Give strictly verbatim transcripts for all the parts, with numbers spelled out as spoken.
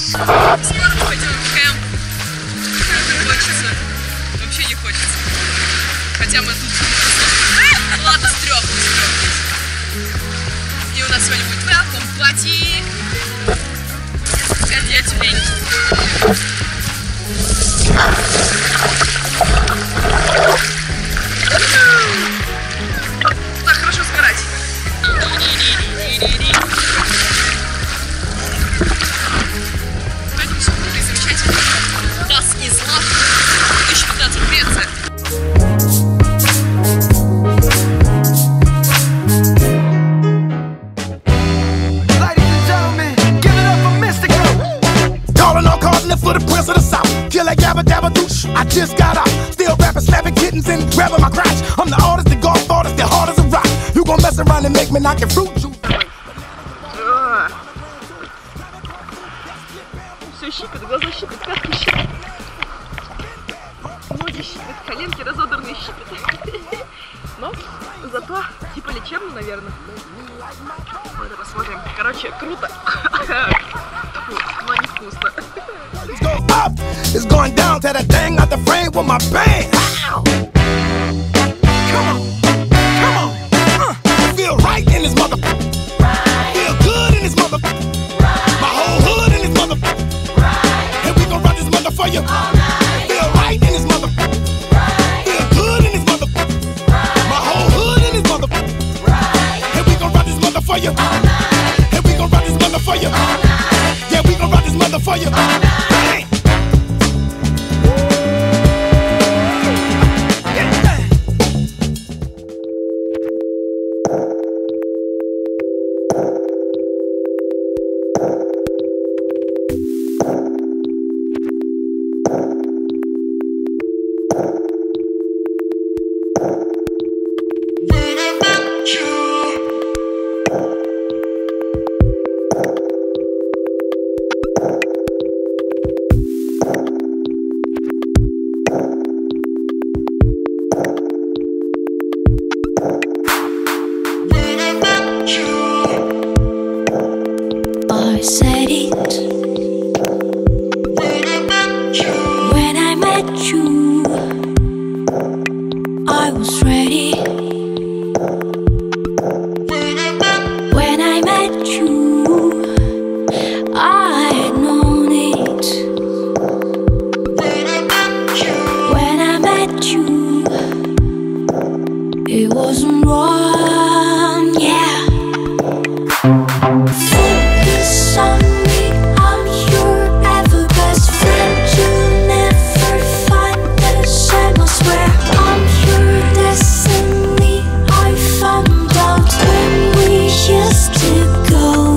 Скоро пойдем в кемп. Не хочется. Вообще не хочется. Хотя мы тут... Ладно, с трех. И у нас сегодня будет welcome party. Я тюлень. Так хорошо сгорать. Поэтому все круто и замечательно. Das is Love. две тысячи пятнадцать, Греция. For the prince of the south, kill like Yabba Dabba Doosh. I just got out, still rapping, slapping kittens and grabbing my crotch. I'm the artist, the golf artist, the hard as a rock. You gon' mess around and make me knock your fruit juice. Все щипит, глаза щипит, пятки щипит. Ноги щипит, коленки разодранные щипит. Но зато типа лечебно, наверное. Давай посмотрим. Короче, круто. Но не вкусно. Go up, it's going down to that thing out the frame with my bang. Come on, come on, uh, I feel right in this mother. Right. Feel good in this mother. Right. My whole hood in this mother. Right. And we gon' run this mother for you. All night. Feel right in this mother. Right. Feel good in this mother. Right. My whole hood in this mother. Right. And we gon' run this mother for you. All night. And we gon' run this mother for you. All night. Yeah, we gon' run this mother for you. All night. I said it when I met you. I was ready when I met you. I had known it when I met you. It wasn't wrong, yeah. Focus on me, I'm your ever best friend. You'll never find the same, I swear. I'm your destiny, I found out when we used to go.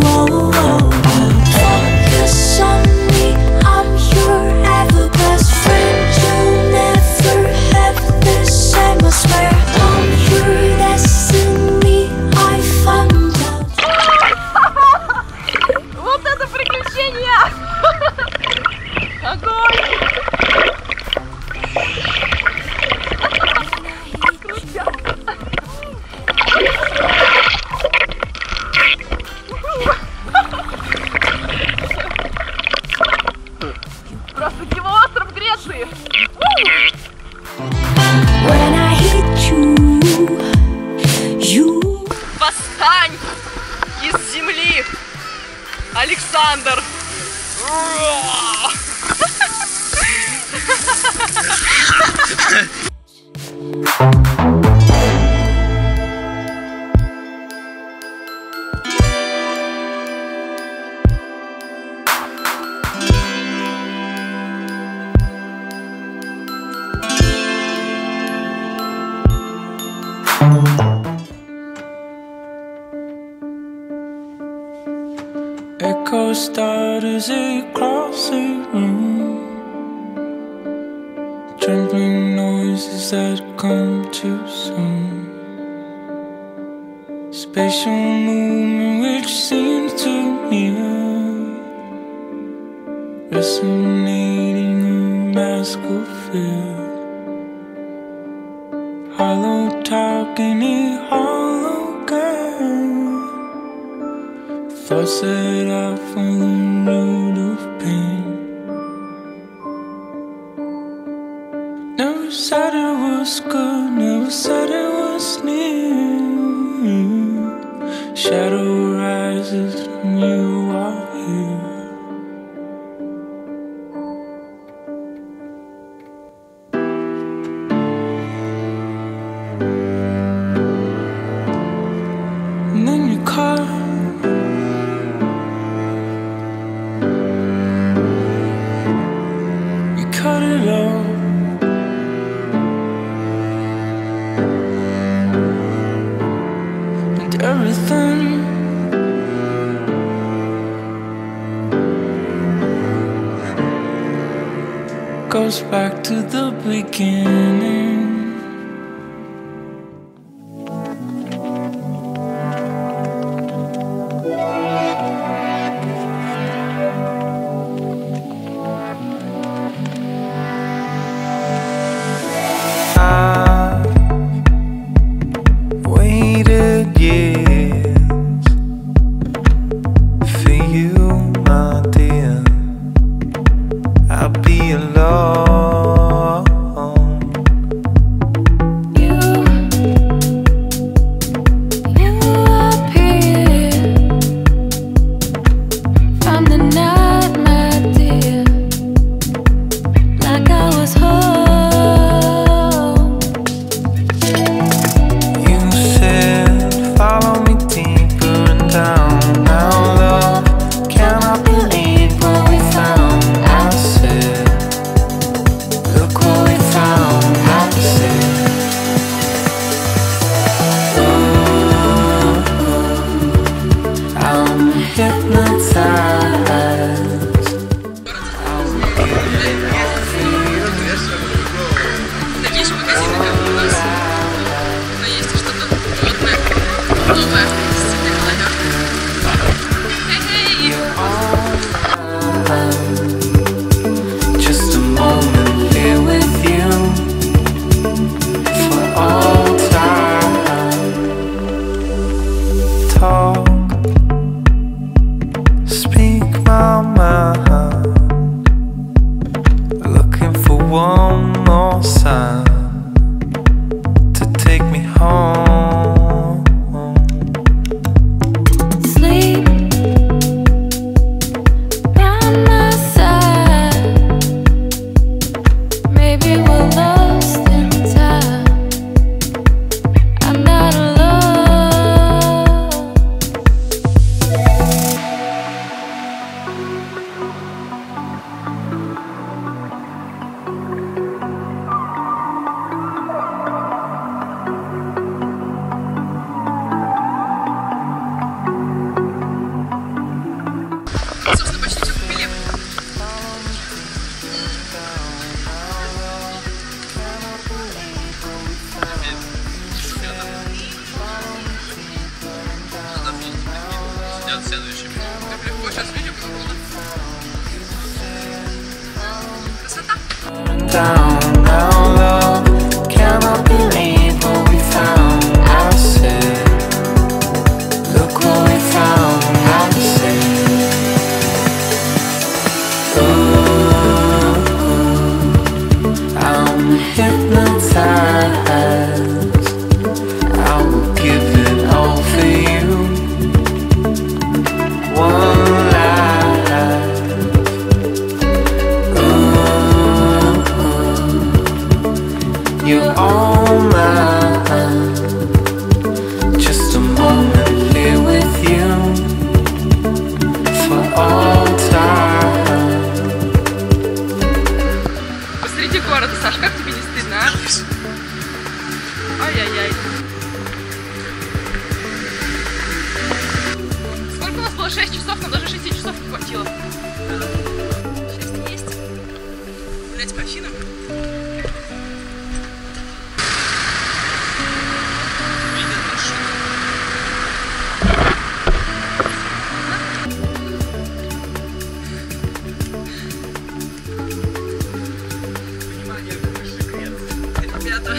Focus on me, I'm your ever best friend. You'll never have the same, I swear. I'm your destiny, I found out. Вот это приключение! Огонь! Здравствуйте, остров Греции! When I hit you, you Восстань из земли, Александр! Echoes start as they cross the room. Trembling noises that come too soon. Spatial movement which seems to mirror, resonating a mask of fear. Hollow talk in a hologram, force it out from the root of pain. Never said it was good, never said it was near. Shadow rises when you are here. And then you call. You cut it off. And everything goes back to the beginning. Waited years for you, my dear. I'll be alone. You, you appear from the night, my dear, like I was home. You said, follow me deeper and down. Now, love, cannot believe what we found. I said, look what we found. I said, ooh, I'm hypnotized. Надеюсь, в магазине как у нас. Но если что-то модное, новое, с цветной головёркой. Эй! Just a moment here with you for all time. Talk, speak my mind. Looking for one more sign to take me home. Sleep by my side. Maybe we're lost in time. I'm not alone. Собственно, почти все купили. Сидят следующими. Как легко сейчас видео было. Красота. Down now, love, cannot believe what we found. I said, look what we found. I said, ooh, I'm hypnotized. I will give it all for you. One life. You're all mine. Just a moment here with you for all time. Посреди города, Саш, как тебе не стыдно, а? Ай-яй-яй. Сколько у нас было? шесть часов, нам даже шести часов не хватило. шесть есть. Гулять по Афинам. Ребята.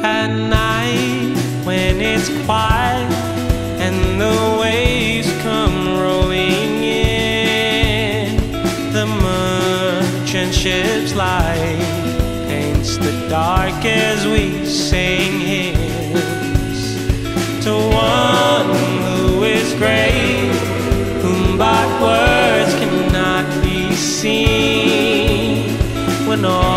at night when it's quiet and the waves come rolling in. The merchant ship's light paints the dark as we sing hymns to one who is great, whom by words cannot be seen. When all